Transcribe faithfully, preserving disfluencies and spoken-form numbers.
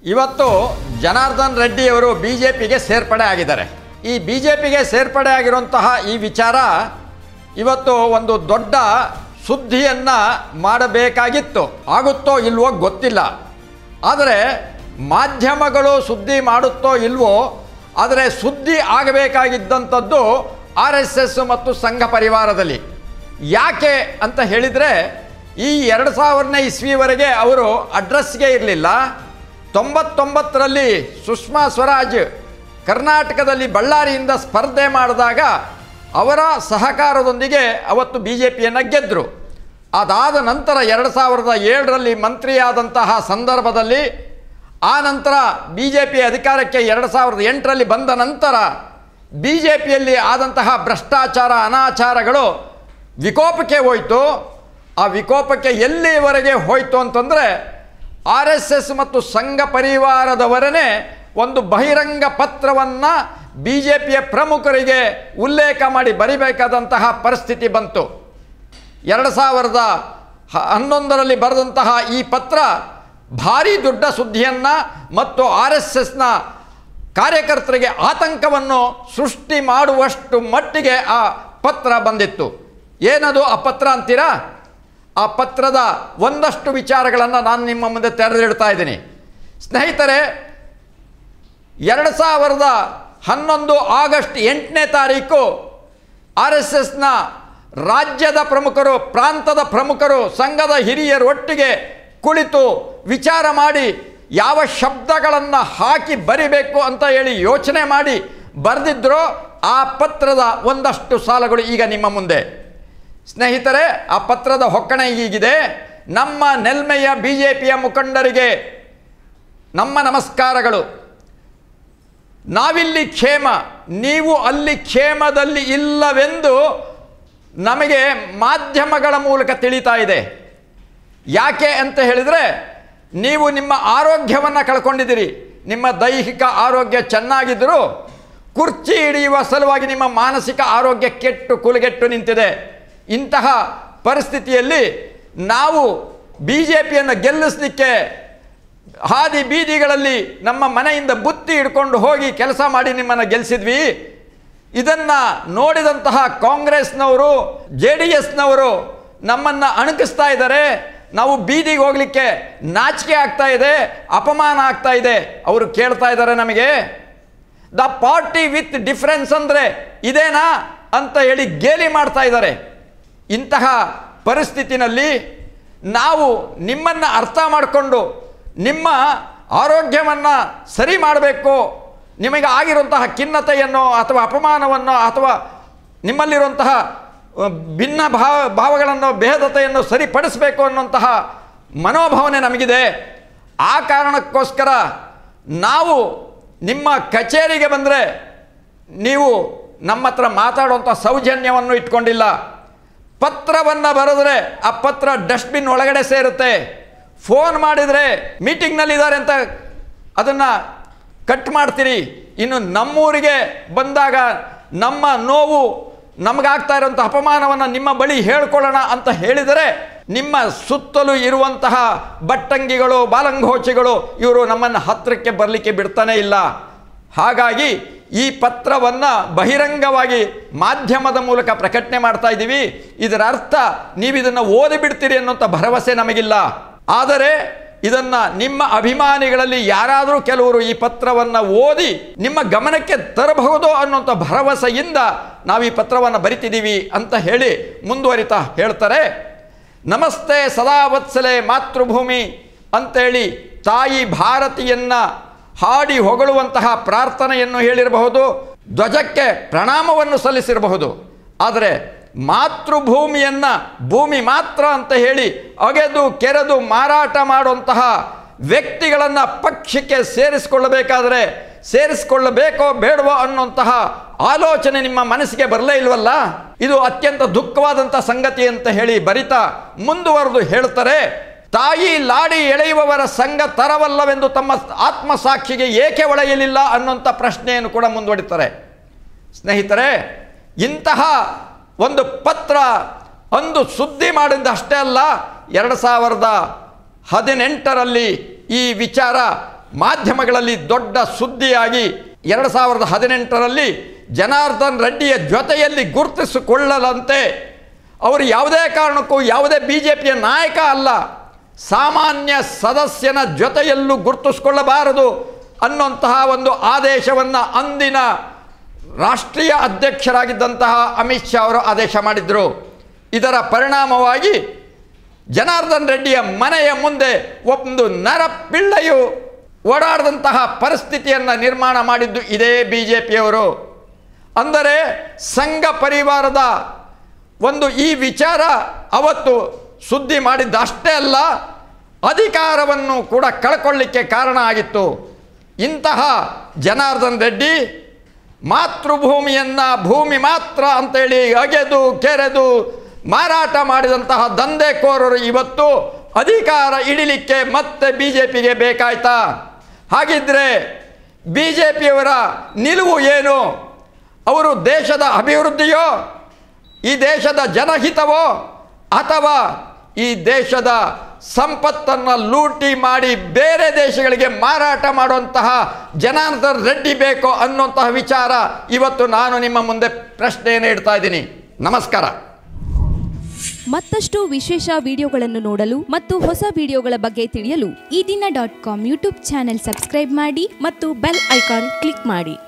ಇವತ್ತು ಜನಾರ್ದನ್ ರೆಡ್ಡಿ ಅವರು ಬಿಜೆಪಿಗೆ ಸೇರ್ಪಡೆ ಆಗಿದ್ದಾರೆ. ಈ ಬಿಜೆಪಿಗೆ ಸೇರ್ಪಡೆ ಆಗಿರುವಂತಹ ಈ ವಿಚಾರ ಇವತ್ತು ಒಂದು ದೊಡ್ಡ ಸುದ್ದಿಯನ್ನು ಮಾಡಬೇಕಾಗಿತ್ತು. ಆಗುತ್ತೋ ಇಲ್ವೋ ಗೊತ್ತಿಲ್ಲ. ಆದರೆ ಮಾಧ್ಯಮಗಳು ಸುದ್ದಿ ಮಾಡುತ್ತೋ ಇಲ್ವೋ, ಆದರೆ ಸುದ್ದಿ ಆಗಬೇಕಾಗಿದ್ದಂಥದ್ದು ಆರ್ ಎಸ್ ಎಸ್ ಮತ್ತು ಸಂಘ ಪರಿವಾರದಲ್ಲಿ. ಯಾಕೆ ಅಂತ ಹೇಳಿದರೆ, ಈ ಎರಡು ಸಾವಿರನೇ ಇಸ್ವಿವರೆಗೆ ಅವರು ಅಡ್ರೆಸ್ಗೆ ಇರಲಿಲ್ಲ. ತೊಂಬತ್ತೊಂಬತ್ತರಲ್ಲಿ ಸುಷ್ಮಾ ಸ್ವರಾಜ್ ಕರ್ನಾಟಕದಲ್ಲಿ ಬಳ್ಳಾರಿಯಿಂದ ಸ್ಪರ್ಧೆ ಮಾಡಿದಾಗ ಅವರ ಸಹಕಾರದೊಂದಿಗೆ ಅವತ್ತು ಬಿ ಜೆ ಪಿಯನ್ನು ಗೆದ್ದರು. ಅದಾದ ನಂತರ ಎರಡು ಸಾವಿರದ ಏಳರಲ್ಲಿ ಮಂತ್ರಿಯಾದಂತಹ ಸಂದರ್ಭದಲ್ಲಿ, ಆ ನಂತರ ಬಿ ಜೆ ಪಿ ಅಧಿಕಾರಕ್ಕೆ ಎರಡು ಸಾವಿರದ ಎಂಟರಲ್ಲಿ ಬಂದ ನಂತರ ಬಿ ಜೆ ಪಿಯಲ್ಲಿ ಆದಂತಹ ಭ್ರಷ್ಟಾಚಾರ ಅನಾಚಾರಗಳು ವಿಕೋಪಕ್ಕೆ ಹೋಯಿತು. ಆ ವಿಕೋಪಕ್ಕೆ ಎಲ್ಲಿವರೆಗೆ ಹೋಯಿತು ಅಂತಂದರೆ, ಆರ್ ಎಸ್ ಎಸ್ ಮತ್ತು ಸಂಘ ಪರಿವಾರದವರೇ ಒಂದು ಬಹಿರಂಗ ಪತ್ರವನ್ನು ಬಿ ಜೆ ಪಿಯ ಪ್ರಮುಖರಿಗೆ ಉಲ್ಲೇಖ ಮಾಡಿ ಬರಿಬೇಕಾದಂತಹ ಪರಿಸ್ಥಿತಿ ಬಂತು. ಎರಡು ಸಾವಿರದ ಹನ್ನೊಂದರಲ್ಲಿ ಬರೆದಂತಹ ಈ ಪತ್ರ ಭಾರಿ ದೊಡ್ಡ ಸುದ್ದಿಯನ್ನು ಮತ್ತು ಆರ್ ಎಸ್ ಎಸ್ನ ಕಾರ್ಯಕರ್ತರಿಗೆ ಆತಂಕವನ್ನು ಸೃಷ್ಟಿ ಮಾಡುವಷ್ಟು ಮಟ್ಟಿಗೆ ಆ ಪತ್ರ ಬಂದಿತ್ತು. ಏನದು ಆ ಪತ್ರ ಅಂತೀರಾ? ಆ ಪತ್ರದ ಒಂದಷ್ಟು ವಿಚಾರಗಳನ್ನು ನಾನು ನಿಮ್ಮ ಮುಂದೆ ತೆರೆದಿಡ್ತಾ ಇದ್ದೀನಿ. ಸ್ನೇಹಿತರೆ, ಎರಡು ಸಾವಿರದ ಹನ್ನೊಂದು ಆಗಸ್ಟ್ ಎಂಟನೇ ತಾರೀಕು ಆರ್ ಎಸ್ ಎಸ್ನ ರಾಜ್ಯದ ಪ್ರಮುಖರು, ಪ್ರಾಂತದ ಪ್ರಮುಖರು, ಸಂಘದ ಹಿರಿಯರು ಒಟ್ಟಿಗೆ ಕುಳಿತು ವಿಚಾರ ಮಾಡಿ ಯಾವ ಶಬ್ದಗಳನ್ನು ಹಾಕಿ ಬರಿಬೇಕು ಅಂತ ಹೇಳಿ ಯೋಚನೆ ಮಾಡಿ ಬರೆದಿದ್ದರೋ ಆ ಪತ್ರದ ಒಂದಷ್ಟು ಸಾಲುಗಳು ಈಗ ನಿಮ್ಮ ಮುಂದೆ. ಸ್ನೇಹಿತರೆ, ಆ ಪತ್ರದ ಹೊಕ್ಕಣೆ ಹೀಗಿದೆ. ನಮ್ಮ ನೆಲ್ಮೆಯ ಬಿ ಜೆ ಪಿಯ ಮುಖಂಡರಿಗೆ ನಮ್ಮ ನಮಸ್ಕಾರಗಳು. ನಾವಿಲ್ಲಿ ಕ್ಷೇಮ, ನೀವು ಅಲ್ಲಿ ಕ್ಷೇಮದಲ್ಲಿ ಇಲ್ಲವೆಂದು ನಮಗೆ ಮಾಧ್ಯಮಗಳ ಮೂಲಕ ತಿಳಿತಾ ಇದೆ. ಯಾಕೆ ಅಂತ ಹೇಳಿದರೆ, ನೀವು ನಿಮ್ಮ ಆರೋಗ್ಯವನ್ನು ಕಳ್ಕೊಂಡಿದ್ದೀರಿ. ನಿಮ್ಮ ದೈಹಿಕ ಆರೋಗ್ಯ ಚೆನ್ನಾಗಿದ್ದರೂ ಕುರ್ಚಿ ಹಿಡಿಯುವ ಸಲುವಾಗಿ ನಿಮ್ಮ ಮಾನಸಿಕ ಆರೋಗ್ಯ ಕೆಟ್ಟು ಕುಲಗೆಟ್ಟು ನಿಂತಿದೆ. ಇಂತಹ ಪರಿಸ್ಥಿತಿಯಲ್ಲಿ ನಾವು ಬಿ ಜೆ ಪಿಯನ್ನು ಗೆಲ್ಲಿಸಲಿಕ್ಕೆ ಹಾದಿ ಬೀದಿಗಳಲ್ಲಿ ನಮ್ಮ ಮನೆಯಿಂದ ಬುತ್ತಿ ಹಿಡ್ಕೊಂಡು ಹೋಗಿ ಕೆಲಸ ಮಾಡಿ ನಿಮ್ಮನ್ನು ಗೆಲ್ಲಿಸಿದ್ವಿ. ಇದನ್ನು ನೋಡಿದಂತಹ ಕಾಂಗ್ರೆಸ್ನವರು, ಜೆ ಡಿ ಎಸ್ನವರು ನಮ್ಮನ್ನು ಅಣಕಿಸ್ತಾ ಇದ್ದಾರೆ. ನಾವು ಬೀದಿಗೆ ಹೋಗಲಿಕ್ಕೆ ನಾಚಿಕೆ ಆಗ್ತಾ ಇದೆ, ಅಪಮಾನ ಆಗ್ತಾ ಇದೆ. ಅವರು ಕೇಳ್ತಾ ಇದ್ದಾರೆ ನಮಗೆ, ದ ಪಾರ್ಟಿ ವಿತ್ ಡಿಫರೆನ್ಸ್ ಅಂದರೆ ಇದೇನಾ ಅಂತ ಹೇಳಿ ಗೇಲಿ ಮಾಡ್ತಾ ಇದ್ದಾರೆ. ಇಂತಹ ಪರಿಸ್ಥಿತಿನಲ್ಲಿ ನಾವು ನಿಮ್ಮನ್ನು ಅರ್ಥ ಮಾಡಿಕೊಂಡು ನಿಮ್ಮ ಆರೋಗ್ಯವನ್ನು ಸರಿ ಮಾಡಬೇಕು, ನಿಮಗೆ ಆಗಿರುವಂತಹ ಖಿನ್ನತೆಯನ್ನು ಅಥವಾ ಅಪಮಾನವನ್ನು ಅಥವಾ ನಿಮ್ಮಲ್ಲಿರುವಂತಹ ಭಿನ್ನ ಭಾವ ಭಾವಗಳನ್ನು ಭೇದತೆಯನ್ನು ಸರಿಪಡಿಸಬೇಕು ಅನ್ನುವಂತಹ ಮನೋಭಾವನೆ ನಮಗಿದೆ. ಆ ಕಾರಣಕ್ಕೋಸ್ಕರ ನಾವು ನಿಮ್ಮ ಕಚೇರಿಗೆ ಬಂದರೆ ನೀವು ನಮ್ಮ ಹತ್ರ ಮಾತಾಡುವಂಥ ಸೌಜನ್ಯವನ್ನು ಇಟ್ಕೊಂಡಿಲ್ಲ. ಪತ್ರವನ್ನು ಬರೆದ್ರೆ ಆ ಪತ್ರ ಡಸ್ಟ್ಬಿನ್ ಒಳಗಡೆ ಸೇರುತ್ತೆ. ಫೋನ್ ಮಾಡಿದರೆ ಮೀಟಿಂಗ್ನಲ್ಲಿದ್ದಾರೆ ಅಂತ ಅದನ್ನು ಕಟ್ ಮಾಡ್ತೀರಿ. ಇನ್ನು ನಮ್ಮೂರಿಗೆ ಬಂದಾಗ ನಮ್ಮ ನೋವು, ನಮಗಾಗ್ತಾ ಇರುವಂಥ ಅಪಮಾನವನ್ನು ನಿಮ್ಮ ಬಳಿ ಹೇಳ್ಕೊಳ್ಳೋಣ ಅಂತ ಹೇಳಿದರೆ ನಿಮ್ಮ ಸುತ್ತಲೂ ಇರುವಂತಹ ಬಟ್ಟಂಗಿಗಳು, ಬಾಲಂಗೋಚಿಗಳು ಇವರು ನಮ್ಮನ್ನು ಹತ್ತಿರಕ್ಕೆ ಬರಲಿಕ್ಕೆ ಬಿಡ್ತಾನೇ ಇಲ್ಲ. ಹಾಗಾಗಿ ಈ ಪತ್ರವನ್ನು ಬಹಿರಂಗವಾಗಿ ಮಾಧ್ಯಮದ ಮೂಲಕ ಪ್ರಕಟಣೆ ಮಾಡ್ತಾ ಇದ್ದೀವಿ. ಇದರ ಅರ್ಥ ನೀವು ಇದನ್ನು ಓದಿಬಿಡ್ತೀರಿ ಅನ್ನೋಂಥ ಭರವಸೆ ನಮಗಿಲ್ಲ. ಆದರೆ ಇದನ್ನು ನಿಮ್ಮ ಅಭಿಮಾನಿಗಳಲ್ಲಿ ಯಾರಾದರೂ ಕೆಲವರು ಈ ಪತ್ರವನ್ನು ಓದಿ ನಿಮ್ಮ ಗಮನಕ್ಕೆ ತರಬಹುದು ಅನ್ನೋಂಥ ಭರವಸೆಯಿಂದ ನಾವು ಈ ಪತ್ರವನ್ನು ಬರಿತಿದ್ದೀವಿ ಅಂತ ಹೇಳಿ ಮುಂದುವರಿತಾ ಹೇಳ್ತಾರೆ. ನಮಸ್ತೆ ಸದಾವತ್ಸಲೆ ಮಾತೃಭೂಮಿ ಅಂತೇಳಿ ತಾಯಿ ಭಾರತಿಯನ್ನು ಹಾಡಿ ಹೊಗಳುವಂತಹ ಪ್ರಾರ್ಥನೆಯನ್ನು ಹೇಳಿರಬಹುದು, ಧ್ವಜಕ್ಕೆ ಪ್ರಣಾಮವನ್ನು ಸಲ್ಲಿಸಿರಬಹುದು. ಆದರೆ ಮಾತೃಭೂಮಿಯನ್ನು ಭೂಮಿ ಮಾತ್ರ ಅಂತ ಹೇಳಿ ಅಗೆದು ಕೆರೆದು ಮಾರಾಟ ಮಾಡುವಂತಹ ವ್ಯಕ್ತಿಗಳನ್ನು ಪಕ್ಷಕ್ಕೆ ಸೇರಿಸಿಕೊಳ್ಳಬೇಕಾದರೆ ಸೇರಿಸಿಕೊಳ್ಳಬೇಕೋ ಬೇಡವೋ ಅನ್ನುವಂತಹ ಆಲೋಚನೆ ನಿಮ್ಮ ಮನಸ್ಸಿಗೆ ಬರಲೇ ಇಲ್ವಲ್ಲ? ಇದು ಅತ್ಯಂತ ದುಃಖವಾದಂಥ ಸಂಗತಿ ಅಂತ ಹೇಳಿ ಬರಿತಾ ಮುಂದುವರೆದು ಹೇಳ್ತಾರೆ, ತಾಯಿ ಲಾಡಿ ಎಳೆಯುವವರ ಸಂಘ ತರವಲ್ಲವೆಂದು ತಮ್ಮ ಆತ್ಮಸಾಕ್ಷಿಗೆ ಏಕೆ ಒಳೆಯಲಿಲ್ಲ ಅನ್ನುವಂಥ ಪ್ರಶ್ನೆಯನ್ನು ಕೂಡ ಮುಂದುವರಿತಾರೆ. ಸ್ನೇಹಿತರೆ, ಇಂತಹ ಒಂದು ಪತ್ರ ಅಂದು ಸುದ್ದಿ ಮಾಡಿದ ಅಷ್ಟೇ ಅಲ್ಲ, ಎರಡು ಸಾವಿರದ ಹದಿನೆಂಟರಲ್ಲಿ ಈ ವಿಚಾರ ಮಾಧ್ಯಮಗಳಲ್ಲಿ ದೊಡ್ಡ ಸುದ್ದಿಯಾಗಿ ಎರಡು ಸಾವಿರದ ಹದಿನೆಂಟರಲ್ಲಿ ಜನಾರ್ದನ್ ರೆಡ್ಡಿಯ ಜೊತೆಯಲ್ಲಿ ಗುರುತಿಸಿಕೊಳ್ಳದಂತೆ ಅವರು ಯಾವುದೇ ಕಾರಣಕ್ಕೂ ಯಾವುದೇ ಬಿ ಜೆ ಪಿಯ ನಾಯಕ ಅಲ್ಲ, ಸಾಮಾನ್ಯ ಸದಸ್ಯನ ಜೊತೆಯಲ್ಲೂ ಗುರುತಿಸಿಕೊಳ್ಳಬಾರದು ಅನ್ನುವಂತಹ ಒಂದು ಆದೇಶವನ್ನು ಅಂದಿನ ರಾಷ್ಟ್ರೀಯ ಅಧ್ಯಕ್ಷರಾಗಿದ್ದಂತಹ ಅಮಿತ್ ಶಾ ಅವರು ಆದೇಶ ಮಾಡಿದರು. ಇದರ ಪರಿಣಾಮವಾಗಿ ಜನಾರ್ದನ್ ರೆಡ್ಡಿಯ ಮನೆಯ ಮುಂದೆ ಒಂದು ನರಪಿಳ್ಳೆಯು ಓಡಾಡದಂತಹ ಪರಿಸ್ಥಿತಿಯನ್ನು ನಿರ್ಮಾಣ ಮಾಡಿದ್ದು ಇದೇ ಬಿ ಜೆ ಪಿಯವರು. ಅಂದರೆ ಸಂಘ ಪರಿವಾರದ ಒಂದು ಈ ವಿಚಾರ ಅವತ್ತು ಸುದ್ದಿ ಮಾಡಿದ್ದಷ್ಟೇ ಅಲ್ಲ, ಅಧಿಕಾರವನ್ನು ಕೂಡ ಕಳ್ಕೊಳ್ಳಿಕ್ಕೆ ಕಾರಣ ಆಗಿತ್ತು. ಇಂತಹ ಜನಾರ್ದನ್ ರೆಡ್ಡಿ ಮಾತೃಭೂಮಿಯನ್ನು ಭೂಮಿ ಮಾತ್ರ ಅಂತೇಳಿ ಅಗೆದು ಕೆರೆದು ಮಾರಾಟ ಮಾಡಿದಂತಹ ದಂಧೆಕೋರರು ಇವತ್ತು ಅಧಿಕಾರ ಹಿಡಿಲಿಕ್ಕೆ ಮತ್ತೆ ಬಿ ಜೆ ಪಿಗೆ ಬೇಕಾಯ್ತಾ? ಹಾಗಿದ್ದರೆ ಬಿ ಜೆ ಪಿಯವರ ನಿಲುವು ಏನು? ಅವರು ದೇಶದ ಅಭಿವೃದ್ಧಿಯೋ, ಈ ದೇಶದ ಜನಹಿತವೋ, ಅಥವಾ ಈ ದೇಶದ ಸಂಪತ್ತನ್ನು ಲೂಟಿ ಮಾಡಿ ಬೇರೆ ದೇಶಗಳಿಗೆ ಮಾರಾಟ ಮಾಡುವಂತಹ ಜನಾರ್ದನ್ ರೆಡ್ಡಿ ಬೇಕೋ ಅನ್ನುವಂತಹ ವಿಚಾರ ಇವತ್ತು ನಾನು ನಿಮ್ಮ ಮುಂದೆ ಪ್ರಶ್ನೆಯನ್ನು ಇಡ್ತಾ ಇದ್ದೀನಿ. ನಮಸ್ಕಾರ. ಮತ್ತಷ್ಟು ವಿಶೇಷ ವಿಡಿಯೋಗಳನ್ನು ನೋಡಲು ಮತ್ತು ಹೊಸ ವಿಡಿಯೋಗಳ ಬಗ್ಗೆ ತಿಳಿಯಲು ಈ ದಿನ dot com YouTube channel subscribe ಮಾಡಿ ಮತ್ತು ಬೆಲ್ ಐಕಾನ್ ಕ್ಲಿಕ್ ಮಾಡಿ.